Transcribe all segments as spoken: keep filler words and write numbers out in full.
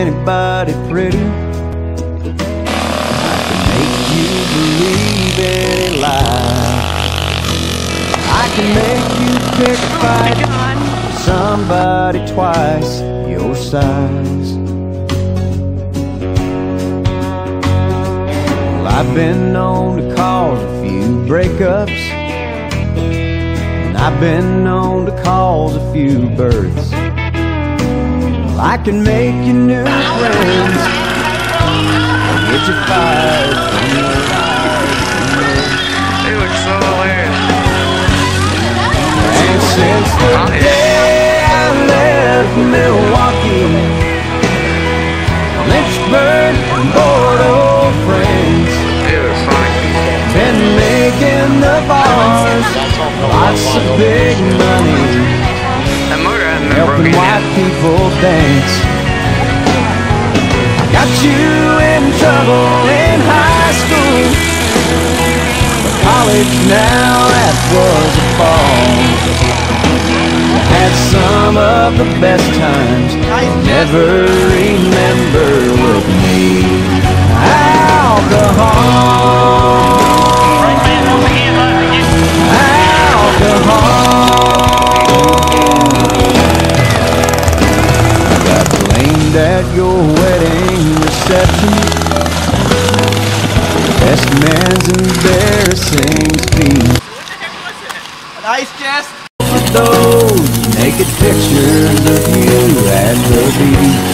anybody pretty. I can make you believe any lie. I can make you pick a fight with somebody twice your size. Well, I've been known to cause a few breakups, and I've been known to cause a few births. Well, I can make you new friends and get you fired from your life. They look so hilarious. And since the day I left Milwaukee, Lynchburg and bored old friends, been making the bars lots of big money, helping white people dance. I got you in trouble in high school, but college now, that was a fall. Had some of the best times you'll never remember with me. Alcohol, I got blamed at your wedding reception, best man's embarrassing speech. Nice, Jess. Those naked pictures of you at the beach.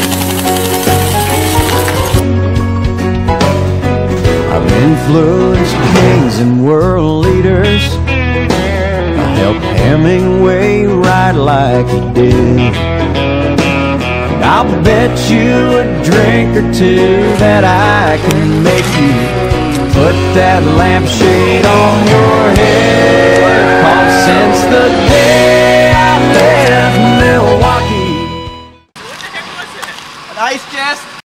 I've influenced kings and world leaders. I helped Hemingway write like he did. And I'll bet you a drink or two that I can make you put that lampshade on your head.